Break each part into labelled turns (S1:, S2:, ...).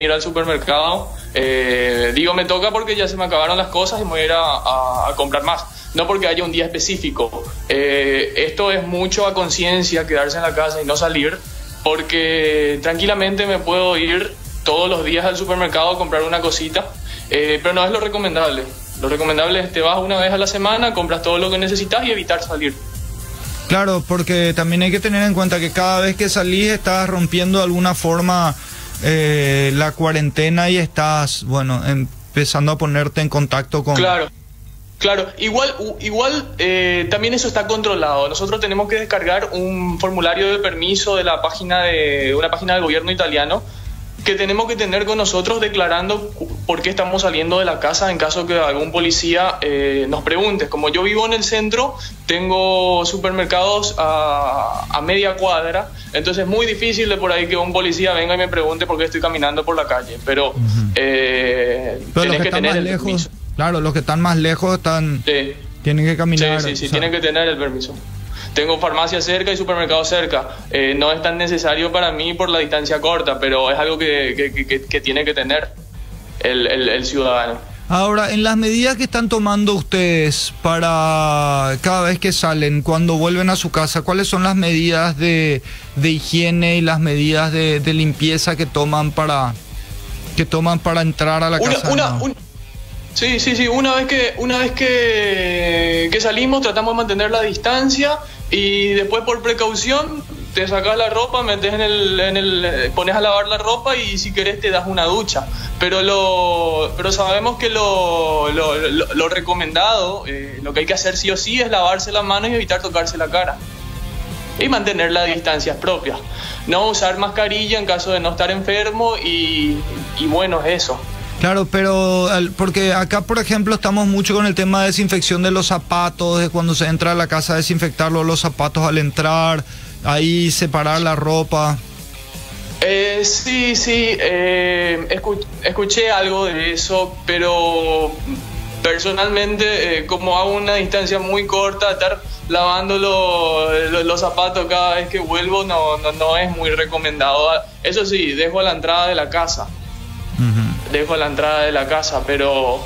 S1: ir al supermercado. Digo me toca porque ya se me acabaron las cosas y me voy a ir a comprar más. No porque haya un día específico. Esto es mucho a conciencia, quedarse en la casa y no salir, porque tranquilamente me puedo ir todos los días al supermercado a comprar una cosita, pero no es lo recomendable. Lo recomendable es te vas una vez a la semana, compras todo lo que necesitas y evitar salir.
S2: Claro, porque también hay que tener en cuenta que cada vez que salís estás rompiendo de alguna forma la cuarentena y estás, bueno, empezando a ponerte en contacto con...
S1: Claro, igual también eso está controlado. Nosotros tenemos que descargar un formulario de permiso de una página del gobierno italiano, que tenemos que tener con nosotros declarando por qué estamos saliendo de la casa en caso que algún policía nos pregunte. Como yo vivo en el centro, tengo supermercados a media cuadra, entonces es muy difícil de por ahí que un policía venga y me pregunte por qué estoy caminando por la calle, pero tenés que tener el permiso.
S2: Claro, los que están más lejos tienen que caminar.
S1: Sí, tienen que tener el permiso. Tengo farmacia cerca y supermercado cerca. No es tan necesario para mí por la distancia corta, pero es algo que tiene que tener el ciudadano.
S2: Ahora, en las medidas que están tomando ustedes para cada vez que salen, cuando vuelven a su casa, ¿cuáles son las medidas de higiene y las medidas de limpieza que toman para entrar a la casa?
S1: Sí. Una vez que salimos tratamos de mantener la distancia y después por precaución te sacas la ropa, metes pones a lavar la ropa y si querés te das una ducha. Pero sabemos que lo recomendado, lo que hay que hacer sí o sí es lavarse las manos y evitar tocarse la cara. Y mantener las distancias propias. No usar mascarilla en caso de no estar enfermo y bueno, es eso.
S2: Claro, pero porque acá, por ejemplo, estamos mucho con el tema de desinfección de los zapatos, de cuando se entra a la casa, desinfectar los zapatos al entrar, ahí separar la ropa.
S1: Sí, escuché algo de eso, pero personalmente, como hago una distancia muy corta, estar lavando los zapatos cada vez que vuelvo no es muy recomendado. Eso sí, dejo a la entrada de la casa. Dejo a la entrada de la casa, pero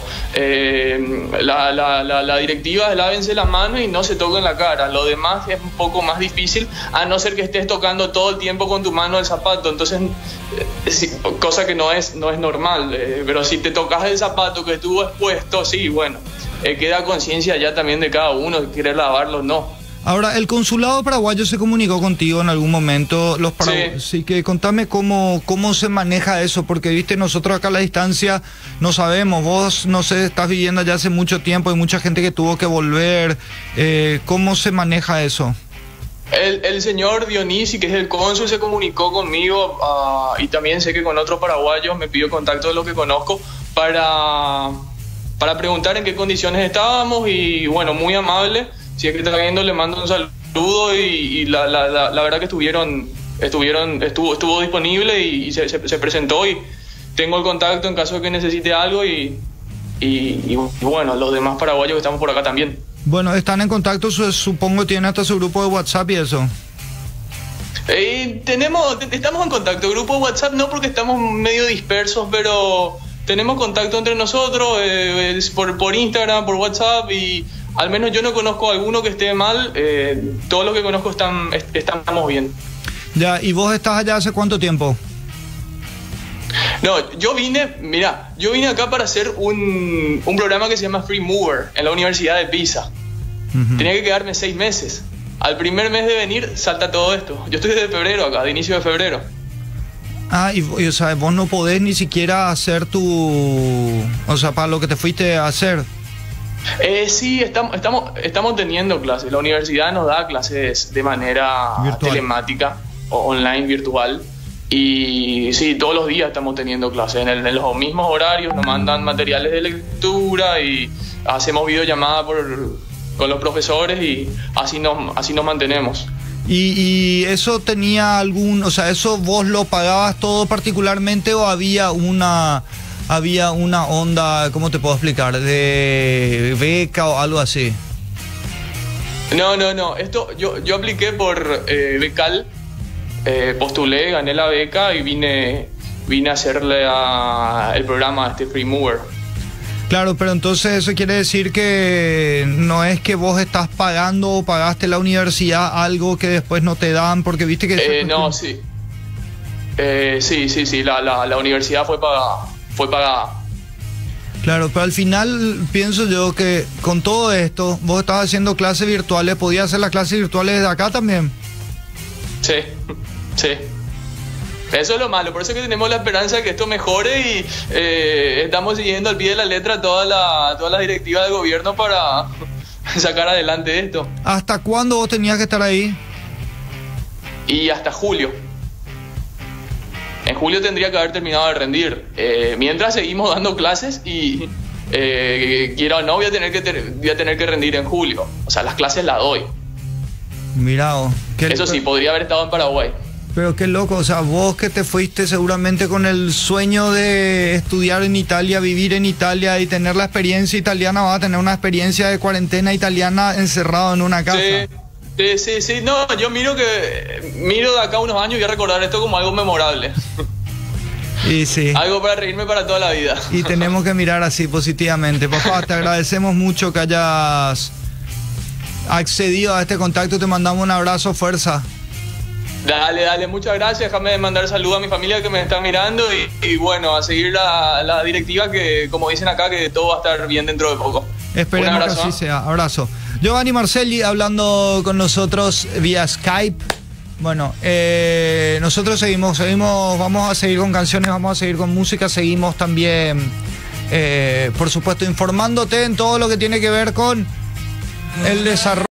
S1: la directiva es lávense las manos y no se toquen la cara. Lo demás es un poco más difícil, a no ser que estés tocando todo el tiempo con tu mano el zapato, entonces cosa que no es normal, pero si te tocas el zapato que estuvo expuesto, sí, bueno, queda conciencia ya también de cada uno, de querer lavarlo o no.
S2: Ahora, el consulado paraguayo se comunicó contigo en algún momento. Sí, que contame cómo se maneja eso, porque viste, nosotros acá a la distancia no sabemos. Vos, no sé, estás viviendo allá hace mucho tiempo, hay mucha gente que tuvo que volver. ¿Cómo se maneja eso?
S1: El señor Dionisi, que es el cónsul, se comunicó conmigo y también sé que con otros paraguayos me pidió contacto de los que conozco para preguntar en qué condiciones estábamos y bueno, muy amable. Si es que está viendo, le mando un saludo y la verdad que estuvo disponible y se presentó y tengo el contacto en caso de que necesite algo y bueno, los demás paraguayos que estamos por acá también.
S2: Bueno, están en contacto, supongo tienen hasta su grupo de WhatsApp y eso.
S1: Estamos en contacto, grupo de WhatsApp no porque estamos medio dispersos, pero tenemos contacto entre nosotros por Instagram, por WhatsApp y... Al menos yo no conozco a alguno que esté mal, todos los que conozco estamos bien.
S2: Ya, ¿y vos estás allá hace cuánto tiempo?
S1: No, yo vine acá para hacer un programa que se llama Free Mover en la Universidad de Pisa. Tenía que quedarme 6 meses. Al primer mes de venir salta todo esto. Yo estoy desde febrero acá, de inicio de febrero.
S2: Ah, y o sea, vos no podés ni siquiera hacer para lo que te fuiste a hacer.
S1: Sí, estamos teniendo clases. La universidad nos da clases de manera telemática o online, virtual. Y sí, todos los días estamos teniendo clases en los mismos horarios. Nos mandan materiales de lectura y hacemos videollamada con los profesores y así nos mantenemos.
S2: ¿Y eso tenía eso vos lo pagabas todo particularmente o había una onda, ¿cómo te puedo explicar? ¿De beca o algo así?
S1: No. Esto yo apliqué por Becal, postulé, gané la beca y vine vine a hacerle el programa a este Free Mover.
S2: Claro, pero entonces eso quiere decir que no es que vos estás pagando o pagaste la universidad algo que después no te dan, porque viste que...
S1: no, sí. Sí, la universidad fue pagada.
S2: Claro, pero al final pienso yo que con todo esto, vos estás haciendo clases virtuales, ¿podías hacer las clases virtuales desde acá también?
S1: Sí. Eso es lo malo, por eso es que tenemos la esperanza de que esto mejore y estamos siguiendo al pie de la letra todas las directivas del gobierno para sacar adelante esto.
S2: ¿Hasta cuándo vos tenías que estar ahí?
S1: Y hasta julio. En julio tendría que haber terminado de rendir. Mientras seguimos dando clases y quiera o no voy a tener que rendir en julio. O sea, las clases las doy.
S2: Mirá,
S1: eso sí, podría haber estado en Paraguay.
S2: Pero qué loco, o sea, vos que te fuiste seguramente con el sueño de estudiar en Italia, vivir en Italia y tener la experiencia italiana, vas a tener una experiencia de cuarentena italiana encerrado en una casa.
S1: Sí, no, yo miro de acá unos años y voy a recordar esto como algo memorable.
S2: Y sí.
S1: Algo para reírme para toda la vida.
S2: Y tenemos que mirar así positivamente. Papá, te agradecemos mucho que hayas accedido a este contacto, te mandamos un abrazo, fuerza.
S1: Dale, muchas gracias. Déjame mandar saludos a mi familia que me están mirando y bueno, a seguir la directiva que, como dicen acá, que todo va a estar bien dentro de poco.
S2: Esperemos que así sea. Abrazo. Giovanni Marcelli hablando con nosotros vía Skype. Bueno, nosotros seguimos, vamos a seguir con canciones, vamos a seguir con música, seguimos también, por supuesto, informándote en todo lo que tiene que ver con el desarrollo.